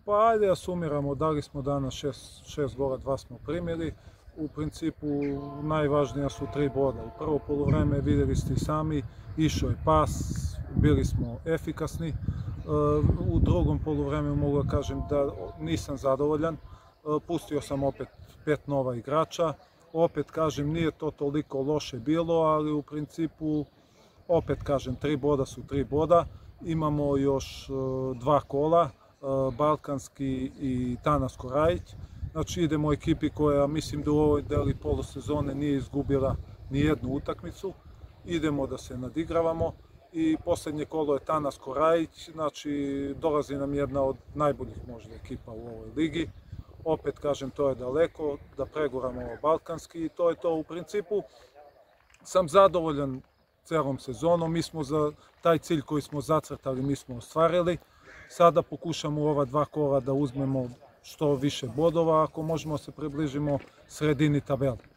Pa ajde da sumiramo, dali smo danas 6 gola, 2 smo primili. U principu najvažnija su 3 boda. U prvo poluvreme vidjeli ste i sami, išao je pas, bili smo efikasni. U drugom poluvremenu mogu da kažem da nisam zadovoljan. Pustio sam opet 5 nova igrača. Opet kažem, nije to toliko loše bilo, ali u principu, opet kažem, 3 boda su 3 boda. Imamo još 2 kola, Balkanski i Tanasko Rajić. Znači idemo ekipi koja mislim da u ovoj deli polosezone nije izgubila ni jednu utakmicu. Idemo da se nadigravamo i posljednje kolo je Tanasko Rajić, znači dolazi nam jedna od najboljih možda ekipa u ovoj ligi. Opet kažem, to je daleko, da preguramo ovo Balkanski i to je to. U principu sam zadovoljan celom sezonom, mi smo za taj cilj koji smo zacrtali, mi smo ostvarili. Sada pokušamo u ova 2 kola da uzmemo što više bodova, ako možemo se približimo sredini tabele.